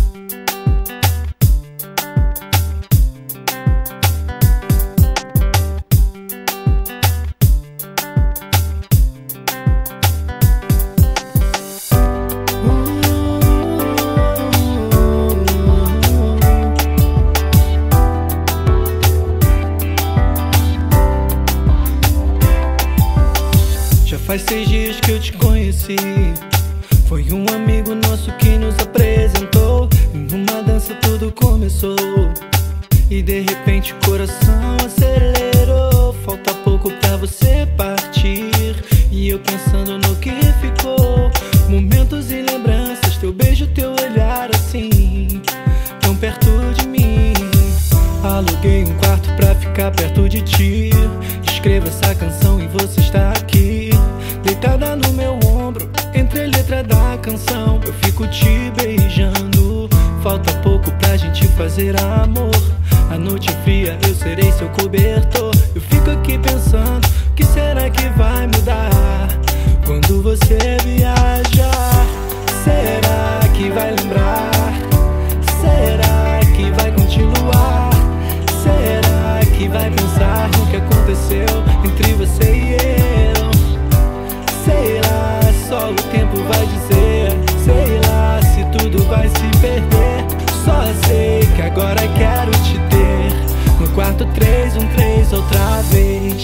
Faz 6 dias que eu te conheci. Foi um amigo nosso que nos apresentou. Em uma dança tudo começou. E de repente o coração acelerou. Falta pouco pra você partir. E eu pensando no que ficou. Momentos e lembranças, teu beijo, teu olhar assim, tão perto de mim. Aluguei um quarto pra ficar perto de ti. Escrevo essa canção e você está aqui, deitada no meu ombro, entre a letra da canção. Eu fico te beijando. Falta pouco pra gente fazer amor. A noite fria, eu serei seu cobertor. Eu fico aqui pensando, o que será que vai mudar quando você viajar? Será que vai lembrar? Será que vai continuar? Será que vai pensar no que aconteceu entre você e eu? Sei lá, só o tempo vai dizer. Sei lá se tudo vai se perder. Só sei que agora quero te ter no quarto 313 outra vez.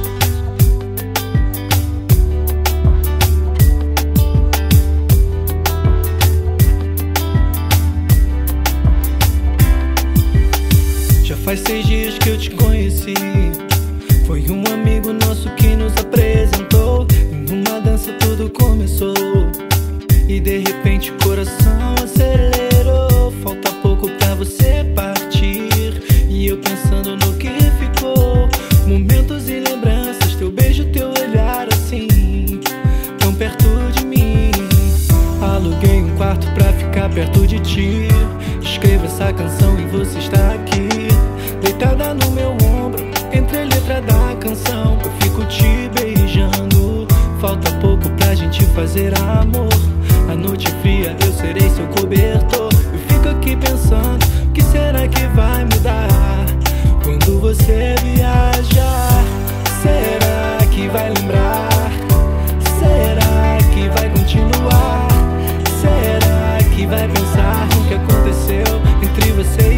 Já faz 6 dias que eu te conheci. Foi um amigo nosso que nos apresentou. Em uma dança tudo começou. E de repente o coração acelerou. Falta pouco pra você partir. E eu pensando no que ficou. Momentos e lembranças, teu beijo, teu olhar assim, tão perto de mim. Aluguei um quarto pra ficar perto de ti. Escrevo essa canção e você está aqui, deitada no meu ombro, entre a letra da canção. Eu fico te beijando. Falta pouco pra gente fazer amor. A noite fria, eu serei seu cobertor. Eu fico aqui pensando, o que será que vai mudar quando você viajar? Será que vai lembrar? Será que vai continuar? Será que vai pensar no que aconteceu entre você e